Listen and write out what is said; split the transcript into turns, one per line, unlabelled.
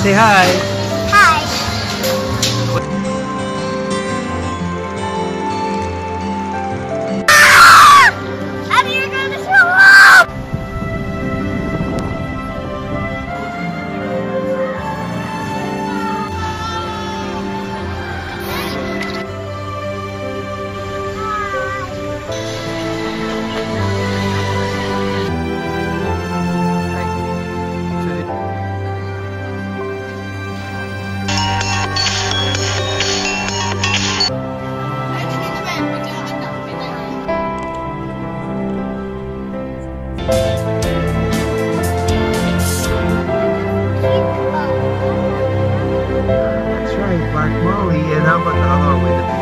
Say hi.
Hi. Abby, you're gonna show up!
That's right, Black Molly, and how about the other one with the